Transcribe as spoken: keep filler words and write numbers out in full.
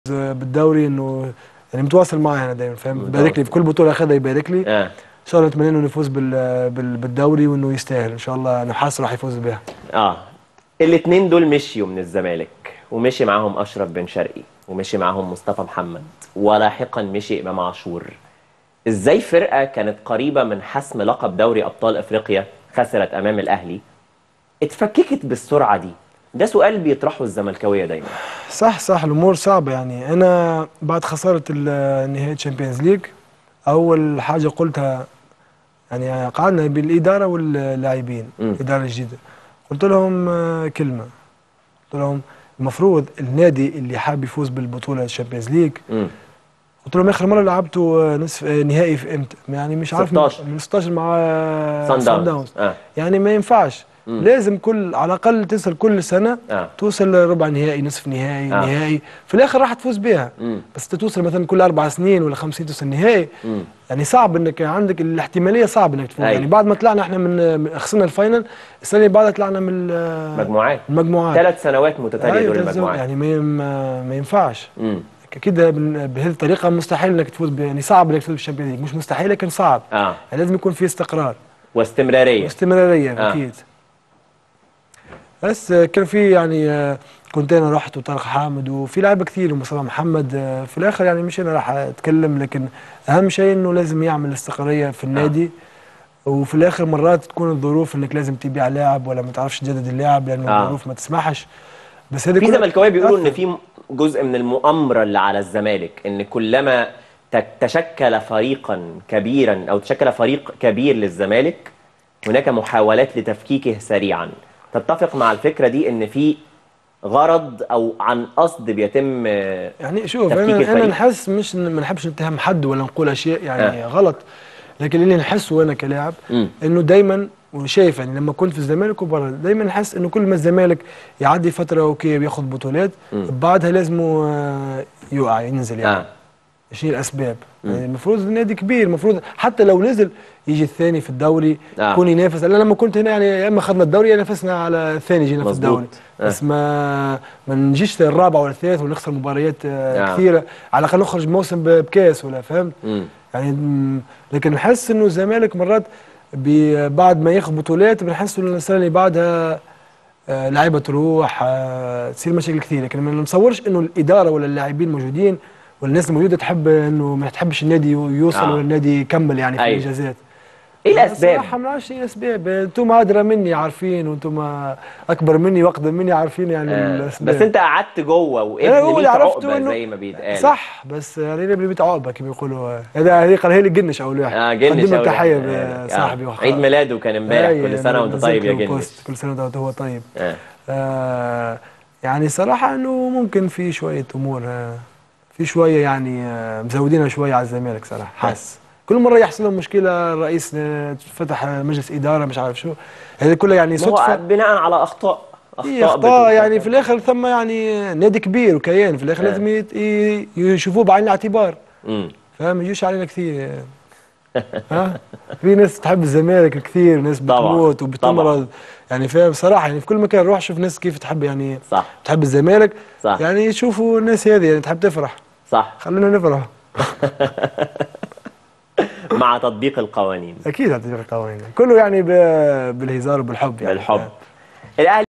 بالدوري انه يعني متواصل معي انا دايما فاهم، بيبارك لي في كل بطوله اخذها يبارك لي. اه ان شاء الله نتمنى انه يفوز بال بالدوري وانه يستاهل ان شاء الله. انا حاسس راح يفوز بها. اه الاثنين دول مشيوا من الزمالك ومشي معاهم اشرف بن شرقي ومشي معاهم مصطفى محمد ولاحقا مشي امام عاشور. ازاي فرقه كانت قريبه من حسم لقب دوري ابطال افريقيا خسرت امام الاهلي اتفككت بالسرعه دي؟ ده سؤال بيطرحه الزملكاويه دايما. صح صح الامور صعبه. يعني انا بعد خساره نهائي تشامبيونز ليج اول حاجه قلتها، يعني قعدنا بالاداره واللاعبين الاداره الجديده، قلت لهم كلمه، قلت لهم المفروض النادي اللي حاب يفوز بالبطوله الشامبيونز ليج، قلت لهم اخر مره لعبتوا نصف نهائي في امتى؟ يعني مش عارف ستاشر من ستاشر مع صن داونز. آه. يعني ما ينفعش. مم. لازم كل على الاقل توصل كل سنه آه. توصل ربع نهائي نصف نهائي آه. نهائي في الاخر راح تفوز بها. مم. بس توصل مثلا كل اربع سنين ولا خمس سنين توصل نهائي. مم. يعني صعب انك عندك الاحتماليه، صعب انك تفوز. يعني بعد ما طلعنا احنا من خسرنا الفاينل، السنه اللي بعدها طلعنا من المجموعات المجموعات ثلاث سنوات متتاليه أيوة دول المجموعات. يعني ما ما ينفعش. مم. كده بهذه الطريقه مستحيل انك تفوز، يعني صعب انك تفوز بالشامبيونز ليج، مش مستحيل لكن صعب. اه يعني لازم يكون في استقرار واستمراريه واستمراريه آه. اكيد. بس كان في يعني كنت انا رحت وطارق حامد وفي لعيبه كثير ومصطفى محمد في الاخر، يعني مش انا راح اتكلم، لكن اهم شيء انه لازم يعمل استقراريه في النادي. آه. وفي الاخر مرات تكون الظروف انك لازم تبيع لاعب ولا ما تعرفش تجدد اللاعب لانه آه. الظروف ما تسمحش. بس هذه في زملكاويه بيقولوا ان في جزء من المؤامره اللي على الزمالك، ان كلما تشكل فريقا كبيرا او تشكل فريق كبير للزمالك هناك محاولات لتفكيكه سريعا. تتفق مع الفكره دي ان في غرض او عن قصد بيتم يعني شوف انا انا نحس، مش ما نحبش نتهم حد ولا نقول اشياء يعني آه. غلط، لكن اللي نحسه انا كلاعب انه دايما وشايف يعني لما كنت في الزمالك وبرا دايما نحس انه كل ما الزمالك يعدي فتره اوكي بياخذ بطولات بعدها لازمه يقع ينزل يعني آه. شيء الاسباب. يعني المفروض النادي كبير، المفروض حتى لو نزل يجي الثاني في الدوري آه. يكون ينافس. انا لما كنت هنا يعني يا اما اخذنا الدوري يا نافسنا على الثاني جينا في الدوري آه. بس ما ما نجيش الرابع ولا الثالث ونخسر مباريات آه. كثيره، على الاقل نخرج موسم بكاس ولا فهمت. يعني لكن نحس انه الزمالك مرات بعد ما ياخذ بطولات بنحس انه السنه اللي بعدها آه لعيبه تروح آه تصير مشاكل كثير. لكن ما نتصورش انه الاداره ولا اللاعبين موجودين والناس الموجوده تحب انه ما تحبش النادي يوصل آه. ولا النادي يكمل يعني في أيوة. الانجازات. ايه الاسباب؟ صراحه ما نعرفش ايه الاسباب، انتم ادرى مني عارفين، وانتم اكبر مني واقدم مني عارفين يعني آه. الاسباب. بس انت قعدت جوه وابن ميت عقبه زي ما بيتقال. صح بس يعني ابن ميت عقبه كما بيقولوا. هذا هذه قال هي اللي جنش اول واحد. اه جنش. قدم تحيه بصاحبي آه. عيد ميلاده كان امبارح. آه. كل سنه وانت طيب يا جنش. كل سنه وانت هو طيب. آه. آه يعني صراحه انه ممكن في شويه امور آه في شويه يعني آه مزودينها شويه على الزمالك صراحه. حاسس كل مره يحصل لهم مشكله الرئيس فتح مجلس اداره مش عارف شو، هذه كلها يعني صدفه بناء على اخطاء اخطاء اخطاء يعني في الاخر ثم يعني نادي كبير وكيان في الاخر آه. لازم يشوفوه بعين الاعتبار. فاهم ما يجوش علينا كثير. ها في ناس تحب الزمالك كثير، ناس بتموت وبتمرض يعني فاهم صراحه. يعني في كل مكان روح شوف ناس كيف تحب يعني صح. تحب الزمالك صح. يعني يشوفوا الناس هذه يعني تحب تفرح. صح. خلينا نفرح. مع تطبيق القوانين. اكيد تطبيق القوانين كله يعني بالهزار وبالحب يعني بالحب. الاهلي